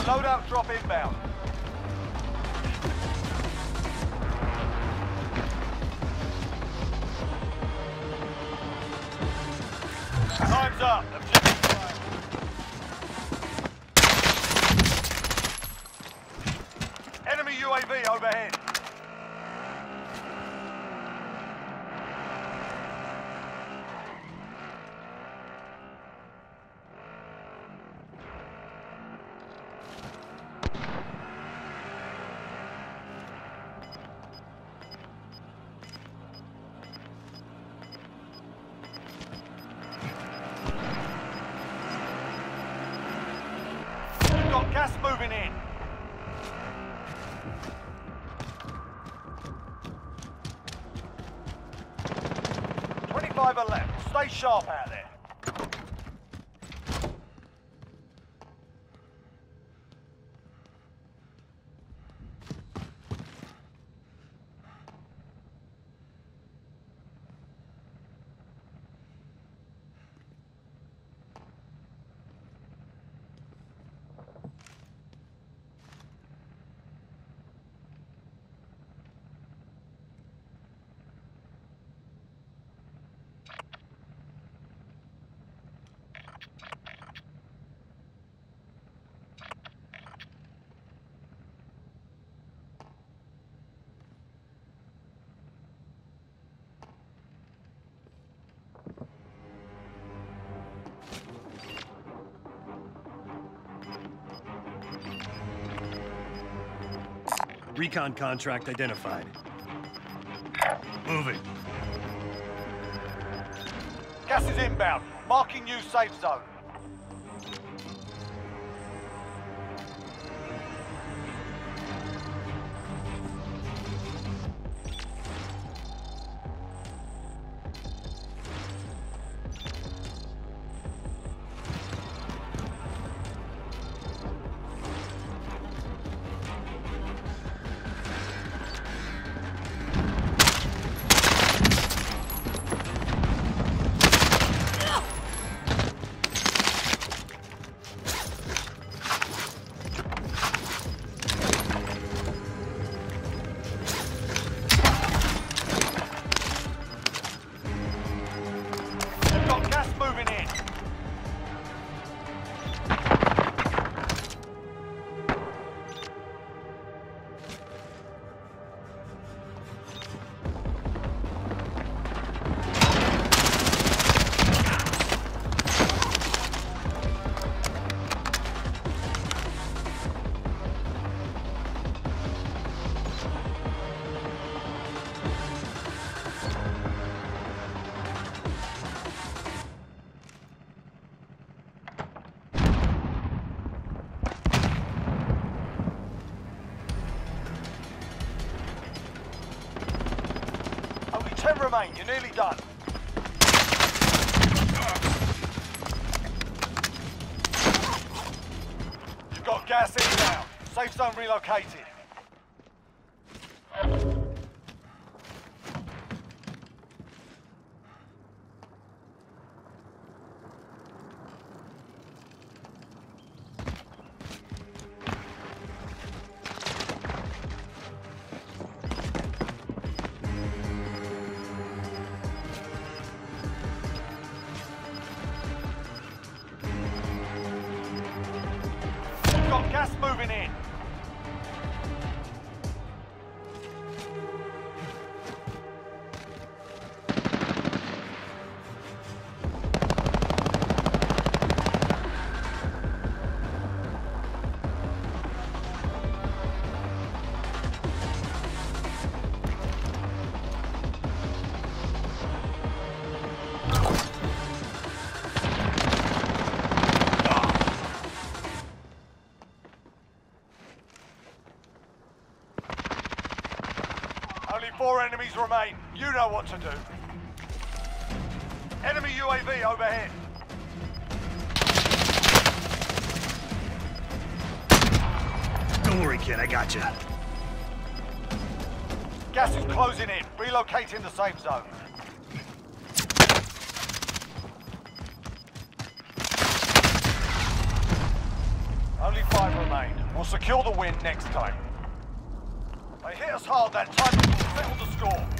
Loadout drop inbound. Time's up. Objective fire. Enemy UAV overhead. Got gas moving in. $25 are left. Stay sharp out there. Recon contract identified. Moving. Gas is inbound. Marking new safe zone. Got gas moving in. Only 10 remain. You're nearly done. You've got gas inbound. Safe zone relocated. Got gas moving in. Only 4 enemies remain. You know what to do. Enemy UAV overhead. Don't worry, kid, I got you. Gas is closing in. Relocating the safe zone. Only 5 remain. remain. We'll secure the win next time. They hit us hard that time, but we'll settle the score.